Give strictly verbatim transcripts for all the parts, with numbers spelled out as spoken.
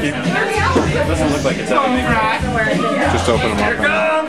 It doesn't look like it's happening. Just open them up. Here comes!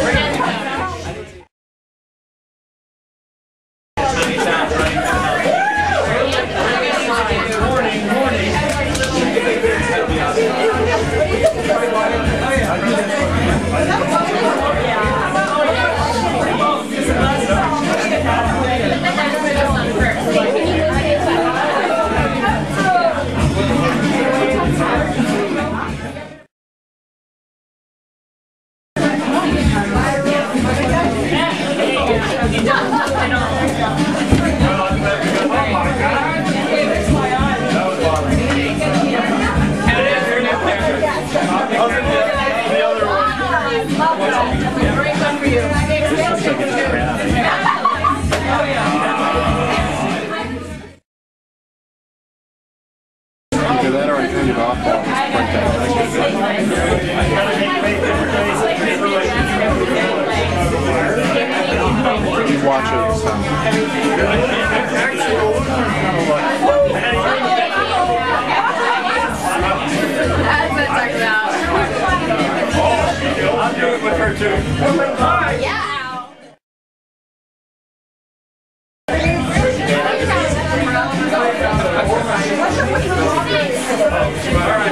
Either that or I turn it off while it's printing. You watch it this time. That's what I'm talking about. I'll do it with her too.